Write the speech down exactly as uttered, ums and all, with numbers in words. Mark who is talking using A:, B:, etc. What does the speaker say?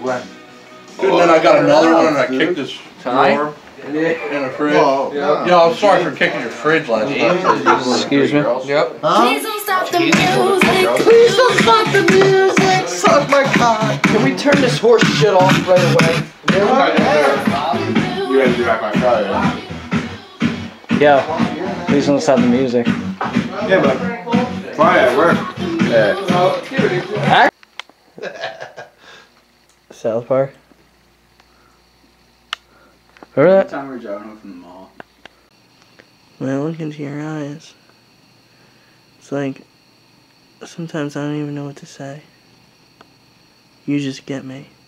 A: When?
B: Dude, and then I got another one and I kicked this drawer in the fridge.
A: Whoa.
B: Yeah. Yo, I'm sorry for kicking your fridge last night.
C: Excuse me?
B: Yep.
A: Huh?
D: Please don't stop the music.
A: Please don't stop the music. Suck my cock.
C: Can we turn this horse shit off right away?
E: You had to do that by Friday.
C: Yo, please don't stop the music.
E: Yeah, but Friday at work.
C: Yeah. South Park. Remember that?
F: Time we were driving home from the mall.
G: When I look into your eyes, it's like sometimes I don't even know what to say. You just get me.